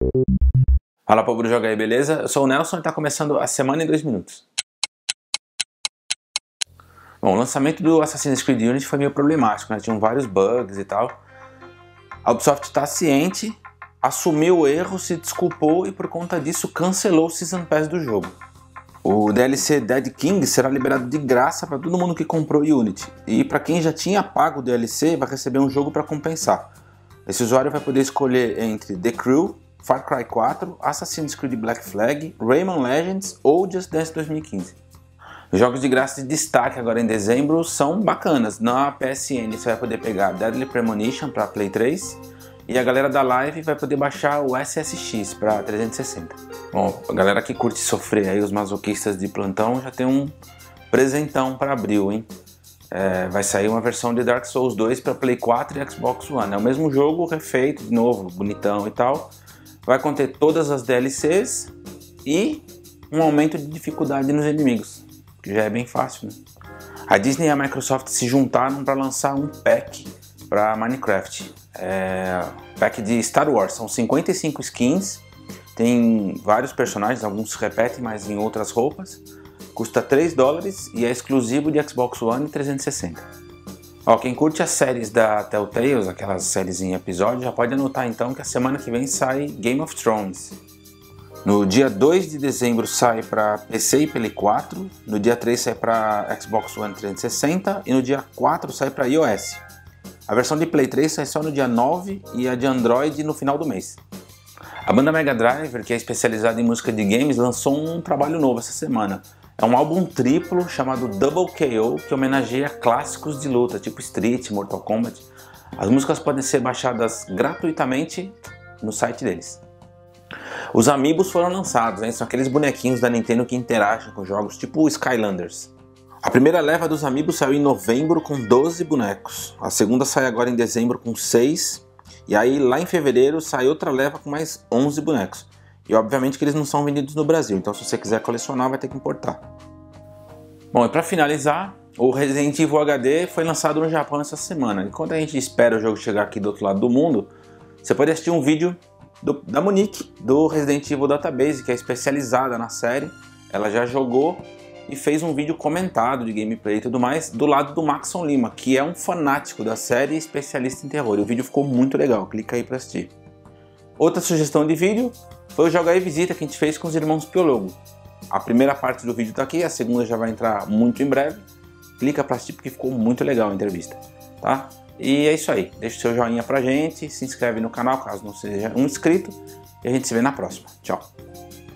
Fala, povo do Joga aí, beleza? Eu sou o Nelson e tá começando a semana em 2 minutos. Bom, o lançamento do Assassin's Creed Unity foi meio problemático, né? Tinham vários bugs e tal. A Ubisoft está ciente, assumiu o erro, se desculpou e por conta disso cancelou o Season Pass do jogo. O DLC Dead King será liberado de graça para todo mundo que comprou Unity. E para quem já tinha pago o DLC, vai receber um jogo para compensar. Esse usuário vai poder escolher entre The Crew, Far Cry 4, Assassin's Creed Black Flag, Rayman Legends ou Just Dance 2015. Os jogos de graça de destaque agora em dezembro são bacanas. Na PSN você vai poder pegar Deadly Premonition para Play 3 e a galera da Live vai poder baixar o SSX para 360. Bom, a galera que curte sofrer aí, os masoquistas de plantão, já tem um presentão para abril, hein? Vai sair uma versão de Dark Souls 2 para Play 4 e Xbox One. É o mesmo jogo refeito de novo, bonitão e tal. Vai conter todas as DLCs e um aumento de dificuldade nos inimigos, que já é bem fácil, né? A Disney e a Microsoft se juntaram para lançar um pack para Minecraft. Pack de Star Wars, são 55 skins, tem vários personagens, alguns se repetem, mas em outras roupas. Custa $3 e é exclusivo de Xbox One e 360. Ó, quem curte as séries da Telltale, aquelas séries em episódio, já pode anotar então que a semana que vem sai Game of Thrones. No dia 2 de dezembro sai para PC e Play 4, no dia 3 sai para Xbox One 360 e no dia 4 sai para iOS. A versão de Play 3 sai só no dia 9 e a de Android no final do mês. A banda Mega Driver, que é especializada em música de games, lançou um trabalho novo essa semana. É um álbum triplo chamado Double KO, que homenageia clássicos de luta, tipo Street, Mortal Kombat. As músicas podem ser baixadas gratuitamente no site deles. Os Amiibos foram lançados, hein? São aqueles bonequinhos da Nintendo que interagem com jogos, tipo Skylanders. A primeira leva dos Amiibos saiu em novembro com 12 bonecos. A segunda sai agora em dezembro com 6. E aí lá em fevereiro sai outra leva com mais 11 bonecos. E obviamente que eles não são vendidos no Brasil, então se você quiser colecionar vai ter que importar. Bom, e para finalizar, o Resident Evil HD foi lançado no Japão essa semana. Enquanto a gente espera o jogo chegar aqui do outro lado do mundo, você pode assistir um vídeo da Monique, do Resident Evil Database, que é especializada na série. Ela já jogou e fez um vídeo comentado de gameplay e tudo mais, do lado do Maxon Lima, que é um fanático da série e especialista em terror. E o vídeo ficou muito legal, clica aí para assistir. Outra sugestão de vídeo foi o Joga aí Visita que a gente fez com os irmãos Piologo. A primeira parte do vídeo tá aqui, a segunda já vai entrar muito em breve. Clica para assistir porque ficou muito legal a entrevista, tá? E é isso aí, deixa o seu joinha pra gente, se inscreve no canal caso não seja um inscrito e a gente se vê na próxima. Tchau!